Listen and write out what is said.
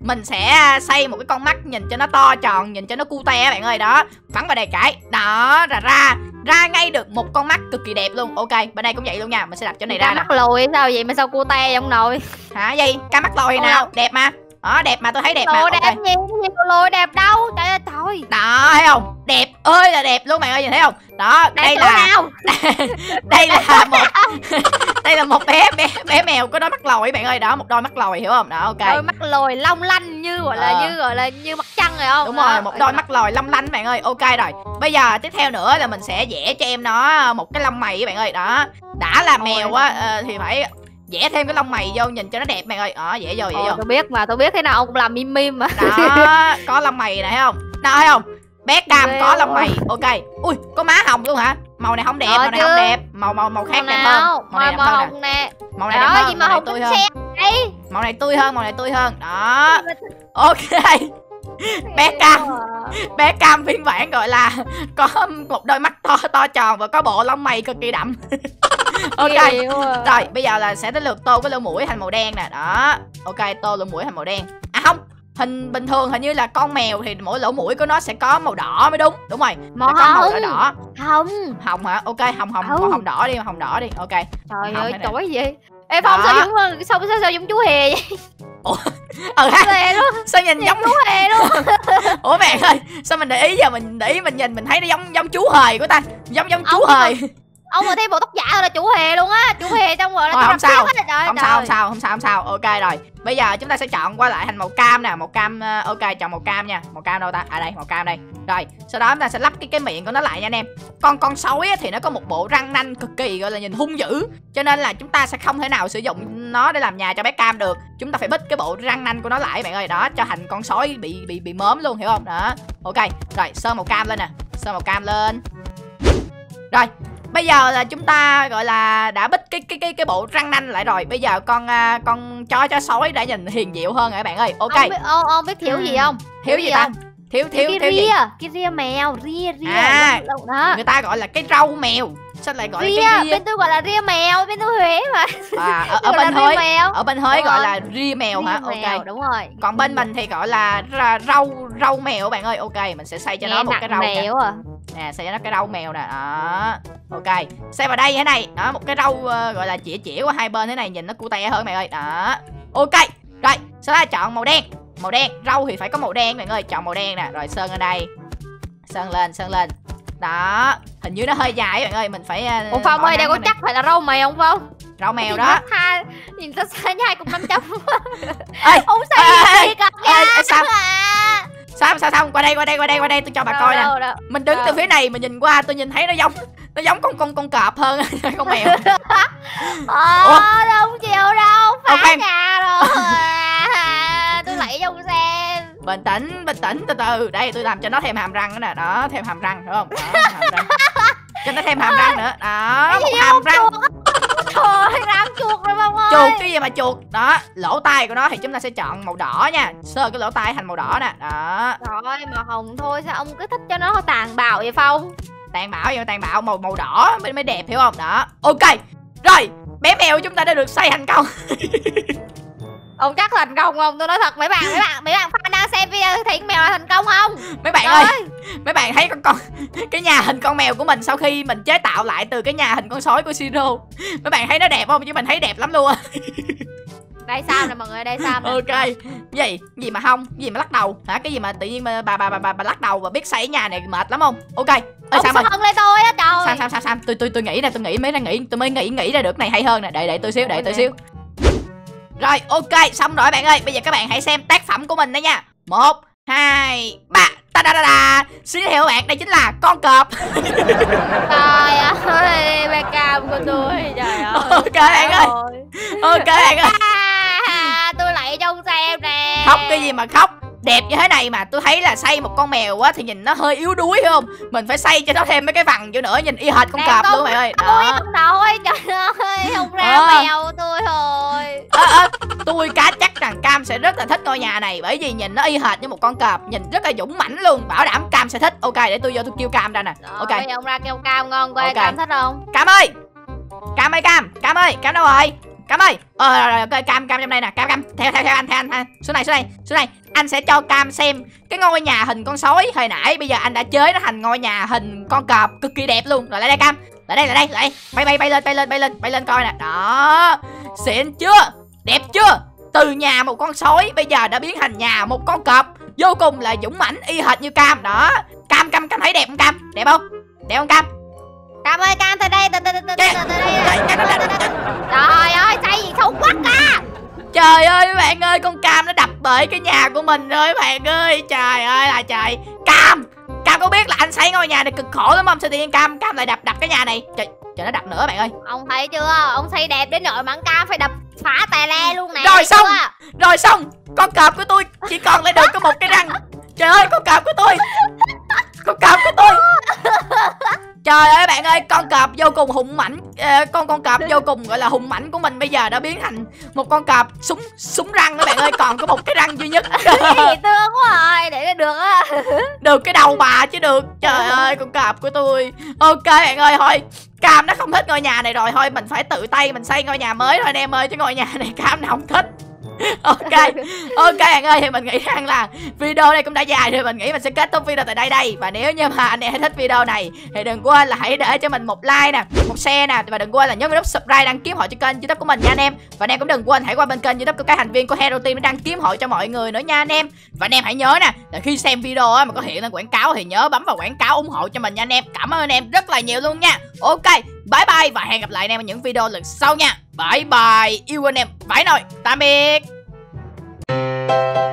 mình sẽ xây một cái con mắt nhìn cho nó to tròn, nhìn cho nó cute bạn ơi. Đó, bắn vào đây cái. Đó, ra ngay được một con mắt cực kỳ đẹp luôn. Ok, bên đây cũng vậy luôn nha. Mình sẽ đặt chỗ này ra nè. Mắt lồi sao vậy mà sao cute vậy ông nội? Hả gì? Cá mắt lồi nào? Đẹp mà. Đó, đẹp mà, tôi thấy đẹp mà. Lồi đẹp gì? Lồi đẹp đâu? Trời ơi thôi. Đó, thấy không? Đẹp ơi là đẹp luôn bạn ơi, nhìn thấy không? Đó, đây là đây là một đây là một bé mèo có đôi mắt lồi bạn ơi. Đó, một đôi mắt lồi hiểu không? Đó, ok. Đôi mắt lồi long lanh như gọi là như mặt trăng rồi không? Đúng rồi, một đôi mắt lồi long lanh bạn ơi. Ok rồi. Bây giờ tiếp theo nữa là mình sẽ vẽ cho em nó một cái lông mày các bạn ơi. Đó. Đã là mèo á thì phải vẽ thêm cái lông mày vô nhìn cho nó đẹp bạn ơi. Đó, vẽ vô. Tôi biết mà, tôi biết thế nào ông cũng làm meme mà. Đó, có lông mày này thấy không? Đó, thấy không? Bé Cam có lông mày. Ok. Ui, có má hồng luôn hả? Màu này không đẹp, màu này không đẹp. Màu khác đẹp hơn. Màu này đẹp hơn nè. Màu này đẹp hơn. Màu này tươi hơn. Màu này tươi hơn. Đó. Ok. Bé Cam phiên bản gọi là có một đôi mắt to tròn và có bộ lông mày cực kỳ đậm. Ok. Rồi, bây giờ là sẽ tới lượt tô cái lỗ mũi thành màu đen nè. Đó. Ok, tô lỗ mũi thành màu đen. À không, hình bình thường hình như là con mèo thì mỗi lỗ mũi của nó sẽ có màu đỏ mới đúng. Đúng rồi. Màu đỏ. Hồng hả? Ok, hồng đỏ đi, Ok. Trời ơi, trời gì? Ê Phong, sao giống chú Hề vậy? Ủa? Ha. Sao nhìn giống chú Hề luôn? Ủa bạn ơi, sao mình để ý giờ mình để ý mình nhìn mình thấy nó giống chú Hề của ta. Giống chú Hề. Ông mà thêm bộ tóc giả là chú Hề luôn á. Chú Hề xong rồi không sao. Ok rồi. Bây giờ chúng ta sẽ chọn qua lại thành màu cam nè. Màu cam. Ok, chọn màu cam nha. Màu cam đâu ta? À đây, màu cam đây. Rồi, sau đó chúng ta sẽ lắp cái miệng của nó lại nha anh em. Con sói thì nó có một bộ răng nanh cực kỳ gọi là nhìn hung dữ, cho nên là chúng ta sẽ không thể nào sử dụng nó để làm nhà cho bé Cam được. Chúng ta phải bít cái bộ răng nanh của nó lại bạn ơi. Đó, cho thành con sói bị mớm luôn, hiểu không? Đó. Ok. Rồi, sơn màu cam lên nè. Sơn màu cam lên. Rồi, bây giờ là chúng ta gọi là đã bít cái bộ răng nanh lại rồi. Bây giờ con chó sói đã nhìn hiền diệu hơn rồi các bạn ơi. Ok. Ông biết thiếu gì không? Thiếu gì ta? Thiếu gì? Cái ria mèo, ria. Đó. Người ta gọi là cái râu mèo. Sao lại gọi là cái ria? Bên tôi gọi là ria mèo, bên tôi Huế mà. Ở bên Huế gọi là ria mèo hả? Ok. Đúng rồi. Còn bên mình thì gọi là râu mèo bạn ơi. Ok, mình sẽ xây cho nó một cái râu mèo nè, xây cho nó cái râu mèo nè. Đó. Ok. Xây vào đây thế này. Đó, một cái râu gọi là chĩa qua hai bên thế này nhìn nó cute hơn bạn ơi. Đó. Ok. Rồi, sau đó chọn màu đen. Màu đen, râu thì phải có màu đen bạn ơi. Chọn màu đen nè, rồi sơn ở đây. Sơn lên. Đó, hình như nó hơi dài bạn ơi, mình phải Phong ơi, đây có chắc phải là râu mèo không Phong? Râu mèo đó. Nhìn ta sai nhai cũng 500. Ê, ông sai gì cặp nha. Sao qua đây tôi cho bà coi nè. Mình đứng từ phía này mình nhìn qua tôi nhìn thấy nó giống con cọp hơn con mèo. Không chịu đâu, phá nhà rồi. Tôi lấy cho ông xem. Bình tĩnh từ từ. Đây tôi làm cho nó thêm hàm răng nữa nè. Đó, thêm hàm răng đúng không? Đó, hàm răng. Cho nó thêm hàm răng nữa. Đó, một hàm răng. Trời, răng chuột rồi Phong ơi. Chuột cái gì mà chuột. Đó, lỗ tai của nó thì chúng ta sẽ chọn màu đỏ nha. Sơn cái lỗ tai thành màu đỏ nè. Đó. Rồi, màu hồng thôi, sao ông cứ thích cho nó tàn bạo vậy Phong? Tàn bạo màu đỏ mới đẹp hiểu không? Đó. Ok. Rồi, bé mèo chúng ta đã được xây thành công. Ông chắc thành công không? Tôi nói thật mấy bạn fan đang xem video thấy con mèo là thành công không? Mấy bạn ơi, mấy bạn thấy cái nhà hình con mèo của mình sau khi mình chế tạo lại từ cái nhà hình con sói của Siro, mấy bạn thấy nó đẹp không? Chứ mình thấy đẹp lắm luôn á. Đây sao nè mọi người, đây sao nè. Ok. Gì mà không? Gì mà lắc đầu? Hả? Cái gì mà tự nhiên bà lắc đầu và biết xây nhà này mệt lắm không? Ok. Ông sao hân lên tôi á trời. Sao? Tôi nghĩ nè, tôi mới nghĩ ra được cái này hay hơn nè. Đợi tôi xíu. Rồi, ok, xong rồi bạn ơi. Bây giờ các bạn hãy xem tác phẩm của mình đó nha. 1, 2, 3. Ta-da-da-da. Xin chào các bạn, đây chính là con cọp. Trời ơi, bé Cam của tôi. Trời ơi. Ok bạn ơi. Ok bạn ơi. Tôi lại cho ông xem nè. Khóc cái gì mà khóc? Đẹp như thế này mà tôi thấy là xây một con mèo á thì nhìn nó hơi yếu đuối phải không? Mình phải xây cho nó thêm mấy cái vằn vô nữa, nhìn y hệt con cọp luôn bạn ơi. Đó. Ông nội, trời ơi, không ra mèo tôi thôi. Tôi cá chắc rằng Cam sẽ rất là thích ngôi nhà này, bởi vì nhìn nó y hệt như một con cọp, nhìn rất là dũng mãnh luôn, bảo đảm Cam sẽ thích. Ok, để tôi vô tôi kêu Cam ra nè. Ok. Bây giờ ông ra kêu Cam ngon coi. Cam thích không? Cam ơi, Cam đâu rồi? Cam ơi. Rồi, Cam trong đây nè. Cam theo anh. Xuống này. anh sẽ cho Cam xem cái ngôi nhà hình con sói hồi nãy. Bây giờ anh đã chế nó thành ngôi nhà hình con cọp cực kỳ đẹp luôn. Rồi lại đây Cam, lại đây. Bay lên coi nè. Đó, xịn chưa, đẹp chưa? Từ nhà một con sói bây giờ đã biến thành nhà một con cọp, vô cùng là dũng mãnh y hệt như Cam. Đó, Cam thấy đẹp không Cam? Đẹp không? Đẹp không Cam? Cam ơi, Cam tới đây. Trời ơi, xây gì xấu quá ca. Trời ơi các bạn ơi, con Cam nó đập bể cái nhà của mình rồi các bạn ơi. Trời ơi là trời. Cam có biết là anh xây ngôi nhà này cực khổ lắm không? Sao tự nhiên Cam lại đập cái nhà này? Trời nó đập nữa bạn ơi. Ông thấy chưa? Ông xây đẹp đến nỗi mà Cam phải đập phá tè le luôn nè. Rồi xong. Con cọp của tôi chỉ còn lại được có một cái răng. Trời ơi, con cọp của tôi. Trời ơi bạn ơi, con cọp vô cùng hùng mãnh, con cọp vô cùng gọi là hùng mãnh của mình bây giờ đã biến thành một con cọp súng răng đó bạn ơi, còn có một cái răng duy nhất. Dễ thương quá rồi, để được á. Được cái đầu bà chứ được. Trời ơi, con cọp của tôi. Ok bạn ơi, thôi Cam nó không thích ngôi nhà này rồi, thôi mình phải tự tay mình xây ngôi nhà mới thôi anh em ơi, chứ ngôi nhà này Cam nó không thích. Ok bạn ơi, thì mình nghĩ rằng là video này cũng đã dài rồi, mình nghĩ mình sẽ kết thúc video tại đây. Và nếu như mà anh em thích video này thì đừng quên là hãy để cho mình một like nè, một share nè, và đừng quên là nhấn vào nút subscribe đăng ký hội cho kênh YouTube của mình nha anh em. Và anh em cũng đừng quên hãy qua bên kênh YouTube của các thành viên của Hero Team để đăng ký hội cho mọi người nữa nha anh em. Và anh em hãy nhớ nè, là khi xem video mà có hiện lên quảng cáo thì nhớ bấm vào quảng cáo ủng hộ cho mình nha anh em. Cảm ơn anh em rất là nhiều luôn nha. Ok, bye bye và hẹn gặp lại anh em ở những video lần sau nha. Bye bye, yêu anh em vãi nồi, tạm biệt.